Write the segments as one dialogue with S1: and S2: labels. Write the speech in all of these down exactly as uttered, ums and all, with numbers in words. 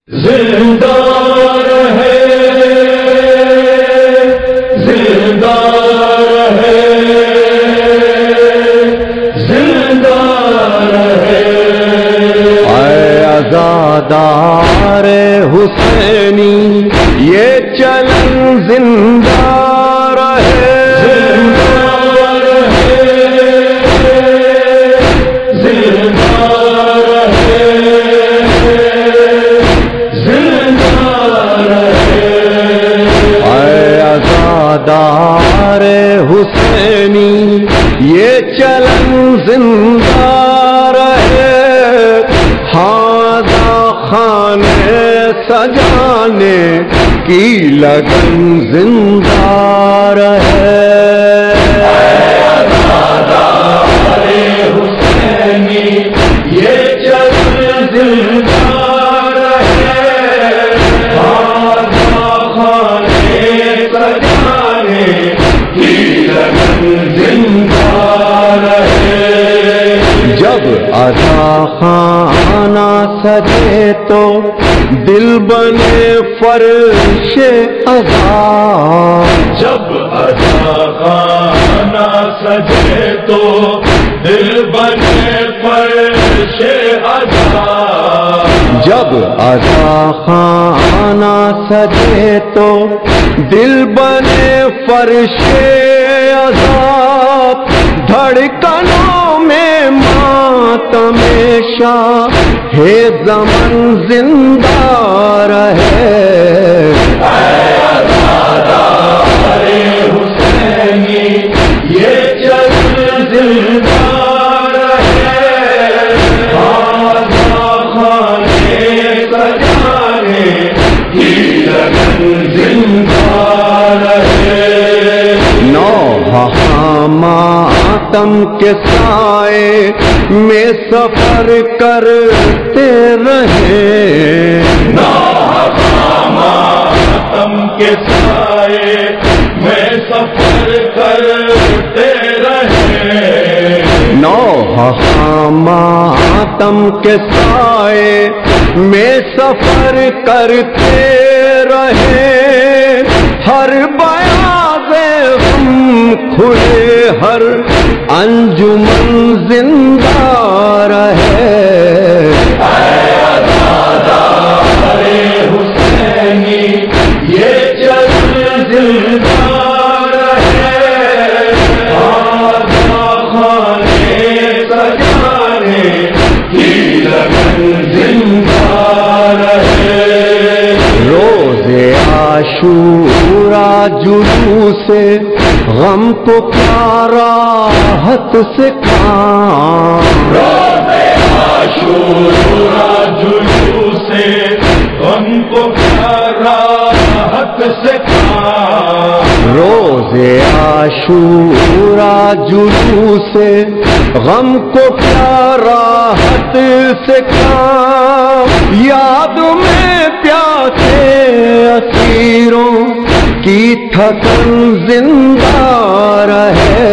S1: زندہ رہے زندہ رہے زندہ رہے
S2: اے عزادار حسینی یہ چلن زندہ رہے عزادار حسینی یہ چلن زندہ رہے ہاذا خانے سجانے کی لگن زندہ رہے
S1: عزادار حسینی یہ چلن زندہ
S2: جب عزا خانہ سجے تو دل بنے فرش عزا
S1: جب عزا خانہ سجے تو دل بنے فرش عزا
S2: جب عزا خانہ سجے تو دل بنے فرش عذاب دھڑکنوں میں ماتم شاہ ہے زمن زندہ رہے
S1: عزادار حسینی یہ چلن زندہ رہے ہاذا خانے سجانے کی لگن زندہ رہے
S2: نوحہ ماتم کے سائے میں سفر کرتے رہے
S1: نوحہ ماتم کے سائے میں سفر کرتے رہے
S2: نوحہ ماتم کے سائے میں سفر کرتے رہے ہر بیاض غم کھلے ہر انجمن زندہ رہے
S1: عزادار حسینی یہ چلن زندہ رہے ہاذا خانے سجانے کی لگن زندہ رہے
S2: روز عاشورا جلوس سے غم کو کیا راحت سے کام
S1: روز عاشورا جلوس سے غم کو کیا راحت سے کام
S2: روز عاشورا جلوس سے غم کو کیا راحت سے کام یاد میں پیاسے اسیروں کی تھکن زندہ رہے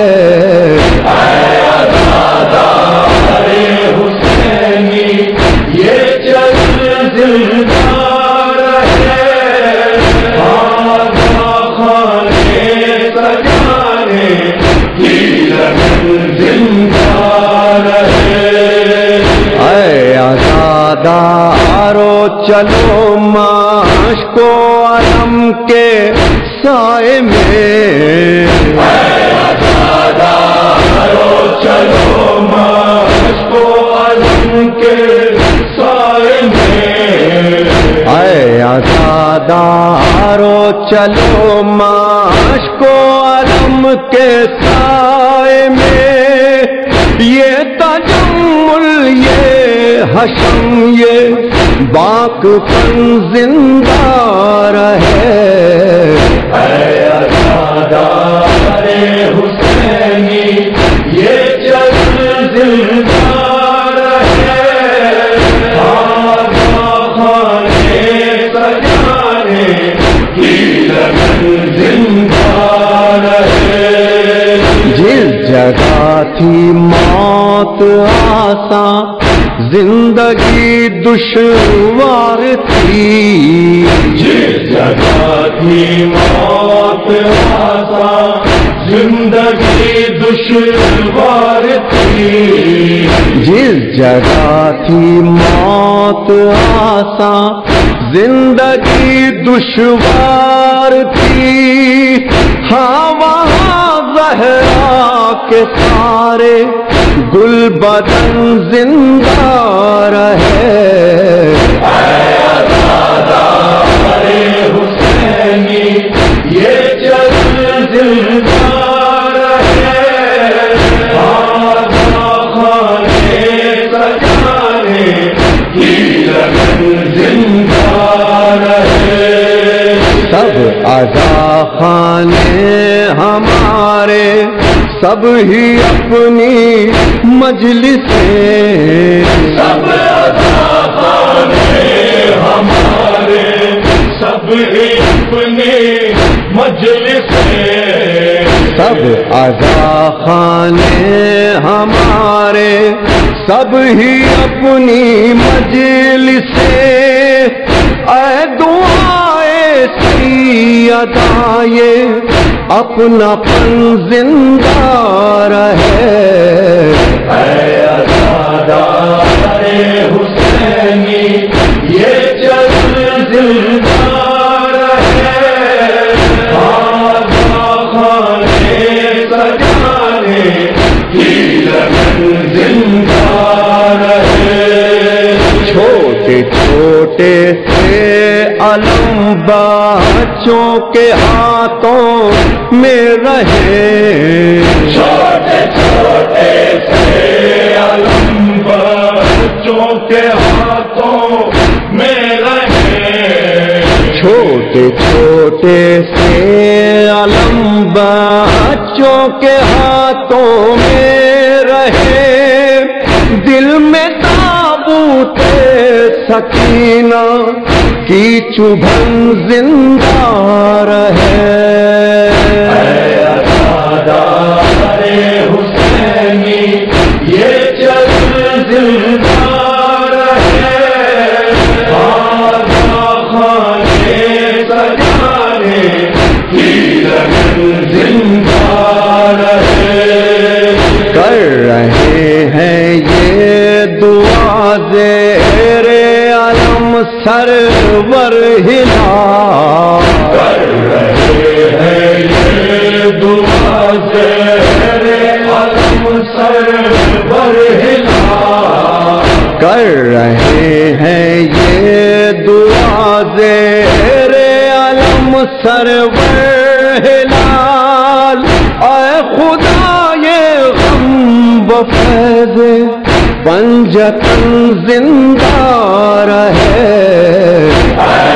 S1: عزادار حسینی یہ چلن زندہ رہے ہاذا خانے سجانے کی لگن زندہ رہے
S2: اے عزادارو چلو مشک و علم کے سائے میں
S1: عزادارو چلو مشک و علم کے سائے میں
S2: اے عزادارو چلو مشک و علم کے سائے میں یہ تجمل یہ حشم یہ باق پن زندہ رہے
S1: اے عزادار حسینی یہ چلن زندہ رہے ہاذا خانے سجانے کی لگن زندہ رہے
S2: جس جگہ تھی موت آساں زندگی دشوار تھی،
S1: جس جگہ تھی موت آسان زندگی دشوار تھی،
S2: جس جگہ تھی موت آسان زندگی دشوار تھی، ہاں وہاں زہرا کے سارے گل بدن زندہ رہے،
S1: اے عزادار حسینی یہ جشن زندہ رہے، آزا خانے سجانے کی لگن زندہ رہے،
S2: سب عزا خانے ہمارے سب ہی اپنی مجلسیں،
S1: سب عزا خانے ہمارے سب ہی اپنی مجلسیں،
S2: سب عزا خانے ہمارے سب ہی اپنی مجلسیں، اے دعائے سیدہ یہ اپنا پن زندہ رہے،
S1: اے عزادار حسینی یہ جشن زندہ رہے، آزا خانے سجانے کی لگن زندہ رہے،
S2: چھوٹے چھوٹے سے علم بچوں کے ہاتھوں میں رہے،
S1: چھوٹے چھوٹے سے علم بچوں کے ہاتھوں میں رہے،
S2: چھوٹے چھوٹے سے علم بچوں کے ہاتھوں میں رہے، دل میں تابوت سکینہ کی چبھن زندہ رہے،
S1: اے عزادار حسینی یہ جشن زندہ رہے، آزا خانے سجانے کی لگن زندہ رہے،
S2: کر رہے ہیں یہ دعا زیر علم سرور ہلال،
S1: کر رہے ہیں یہ دعا زیر علم سرور ہلال،
S2: کر رہے ہیں یہ دعا زیر علم سرور ہلال، اے خدا یہ غم بفیض پنجتن زندہ رہے،
S1: اے